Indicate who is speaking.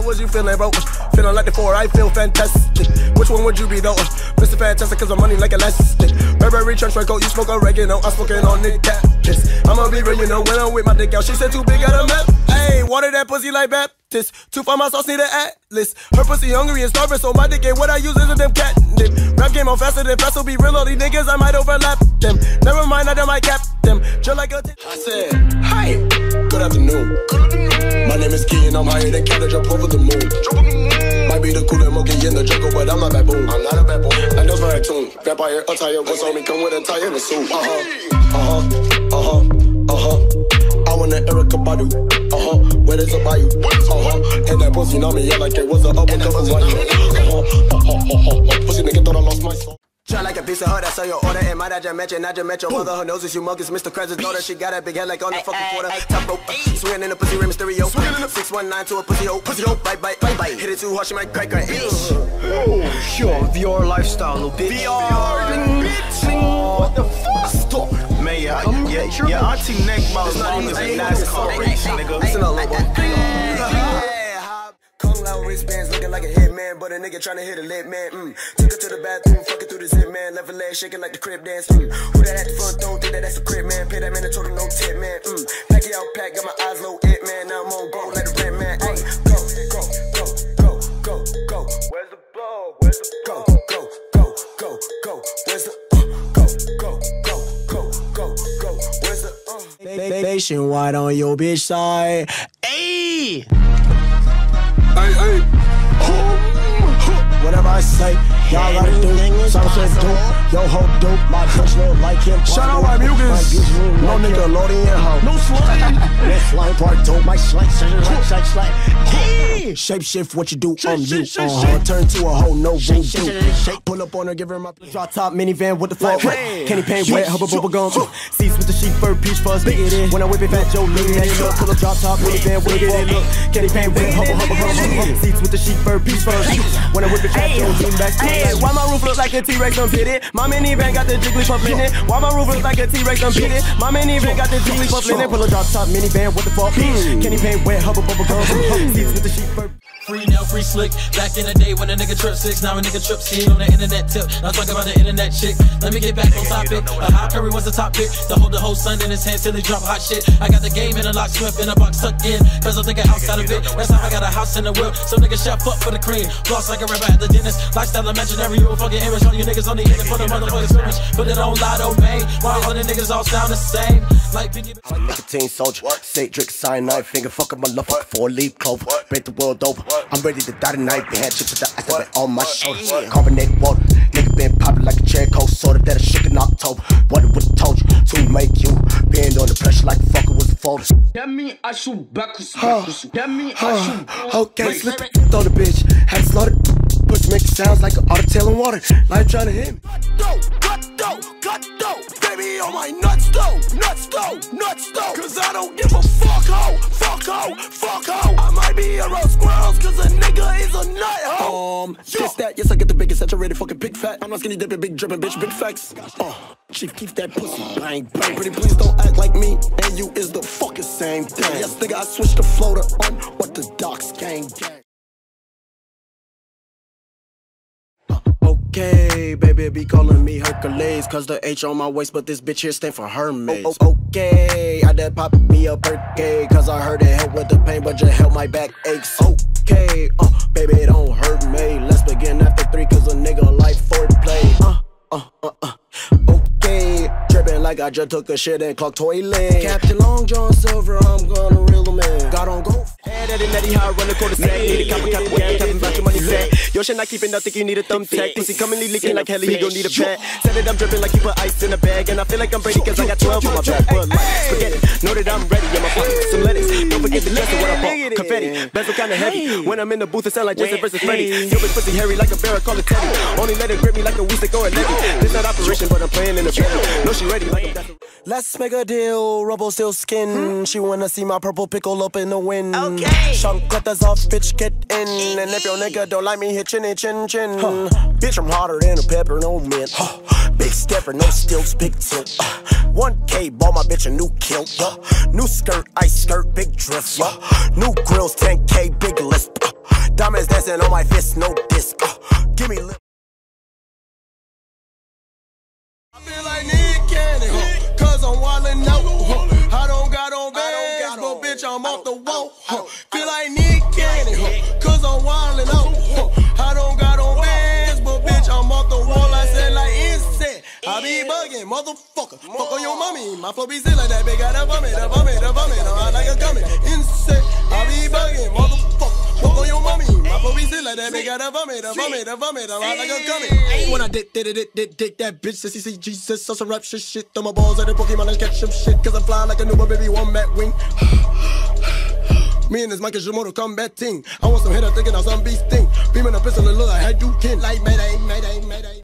Speaker 1: was you feeling, bro? Feeling like the 4, I feel fantastic. Which one would you be, though? Mr. Fantastic, cause I'm money like elastic. Burberry trench coat, you smoke oregano, I'm smoking on the cactus. I'ma be real, you know, when I'm with my dick out, she said too big, got a map. Ayy, water that pussy like Baptist. Too far, my sauce need an atlas. Her pussy hungry and starving, so my dick ain't what I use is a damn catnip. Rap game on faster than fast, so be real, all these niggas, I might overlap them. Never mind, I might cap them. Just like a I said, hi, good afternoon. My name is Key and I'm higher than Canada, jump over the moon. Might be the coolest monkey in the jungle, but I'm not baboon. I'm not a baboon. I know my tune. Vampire attire, what's on me? Come with a tie and a suit. I want an Erica Badu. Where there's a bayou. And that pussy on me, yeah, like it was a up and down. Pussy nigga thought I lost my soul. Try like a piece of her, that's all your order. And might I just met your mother. Her nose is humongous, Mr. Krabs' daughter. She got a big head like on the fucking quarter. Top rope, swinging in the pussy, Rey Mysterio. 619 to a pussy hole, bite, hit it too hard, she might crack her ass.
Speaker 2: Sure, VR lifestyle, little bitch. VR, bitch. What the fuck? Stop. Man, yeah, I team neck about as long as a NASCAR race, nigga.
Speaker 1: Listen up, little boy. Kung Lao wristbands looking like a hitman, but a nigga tryna hit a lit man. Took her to the bathroom, fucking through the zip man, left her leg shaking like the crib dance. Who that at the front door? Think that that's a crib man. Pay that man a total no tip man. Pack it out, pack, got my eyes low, it man. Now I'm on go like the red man. Ay, go. Where's the ball? Where's the ball? Go. Where's the Where's the Nationwide on your bitch side. Ayy. Hey. Whatever I say, y'all gotta do. Some shit do. Yo, ho, dope. My bitch look like him. Shout out my mucus. No nigga loading in hoe. No slime. That slime part dope. My slime. Shape shift what you do on you. Turn to a hoe, no voodoo. Pull up on her, give her my drop top minivan with the flat wet. Candy paint wet, hubba bubble gum. Seats with the sheep fur, peach fuzz. When I whip it fat, Joe lean that up. Pull up drop top minivan with the flat wet. Candy paint wet, hubba. Seats with the sheep fur, peach fuzz. When I whip it fat, Joe lean back. Why my roof look like a T-Rex unpitted? My minivan got the Jigglypuff in it. Why my roof look like a T-Rex unpitted? My minivan got the Jigglypuff in it. Pull a drop top minivan with the fall. Candy paint wet, hubba bubble gum. Seats with the sheep fur.
Speaker 3: Free now, free slick. Back in the day when a nigga trip 6, now a nigga trip C on the internet tip. Now talk about the internet chick. Let me get back on topic. A high Curry was the top pick. To hold the whole sun in his hand till he drop hot shit. I got the game in a lock, Swift in a box tucked in. Cause I'm thinking outside of it. That's how I got a house in the whip. So nigga chef up for the cream. Floss like a rapper at the dentist. Lifestyle imaginary, you a fucking image. All you niggas on the internet for the motherfucking scrimmage. Put it on Lotto, man. Why all the niggas all sound the same? Like Biggie.
Speaker 1: Nicotine soldier. Say drink cyanide. Finger fucking my love fucking 4-leaf clover. Break the world over. I'm ready to die tonight. They had chips with the ice on my shoulders. Carbonated water. Nigga been popping like a cherry coke soda that I shook in October. What it would've told you to make you bend on the pressure like a fucker was a folder.
Speaker 2: That mean I shoot backwards. That mean I shoot.
Speaker 1: Okay, slip the throw the bitch. Had to slaughter. Push make it sounds like an otter tail in water. Like trying to hit me. Cut dough. Baby on my nuts though. Cause I don't give a fuck ho. I might be around squirrels cause a nigga is a nut ho. Yes that, yes I get the biggest saturated fucking big fat. I'm not skinny dipping, big dripping bitch, big facts. Chief, keep that pussy bang. Pretty please don't act like me and you is the fucking same thing. Yes nigga I switched the floater on what the docs gang. Okay, baby be calling me Hercules. Cause the H on my waist, but this bitch here stand for Hermes. Okay, I done pop me a Perky. Cause I heard it help with the pain, but just help my back aches. Okay, baby it don't hurt me. Let's begin after 3 cause a nigga like foreplay. Okay, tripping like I just took a shit and clocked toilet. Captain Long John Silver, I'm gonna reel him in. God on go. Head at it, netty, how I run the quarter sack. Need a copper, tapping about your money sack. Your shit not keeping up, think you need a thumbtack. Pussy coming leaking like hell, he gon' need a pad. Said it, I'm dripping like he put ice in a bag. And I feel like I'm Brady cause I got 12 on my back. But like, forget it, know that I'm ready. In my pocket, some lettuce. Don't forget the dress of what I bought. Confetti, bezel kinda heavy. When I'm in the booth, it sound like Jason versus Freddy. Yo, bitch pussy hairy like a bear, I call it Teddy. Only let it grip me like a Weezy or a Levy. This not operation, but I'm playing in the bed. No, she ready like a Let's make a deal, rubble still skin. She wanna see my purple pickle up in the wind. Okay. Shunk cutters off, bitch, get in. And if your nigga don't like me, hit chin. Bitch, I'm hotter than a pepper, no mint. Big stepper, no stilts, big tilt. 1K, bought my bitch a new kilt. New skirt, ice skirt, big drift. New grills, 10K, big list. Pressing on my fist, no disc. Give me lip.
Speaker 4: I feel like Nick Cannon, cause I'm wildin' out. I don't got on bands, but bitch, I'm off the wall. Feel like Nick Cannon, cause I'm wildin' out. I don't got on bands, but bitch, I'm off the wall. I said like insect, I be bugging, motherfucker. Fuck on your mommy, my flow be still like that. Big got the vomit, I'm like a gummy. Insect, I be bugging, motherfucker. Fuck on your mommy, my flow be still like that. Big got the vomit, I'm like a gummy. When I did that bitch, says he see Jesus, so some rap shit. Throw my balls at the Pokemon and catch some shit, cause I'm flying like a newborn baby, one bat wing. Me and this mic is your Mortal Kombat thing. I want some head up thinking of some beast thing. Beaming a pistol and look, I had you kin. Like Mayday.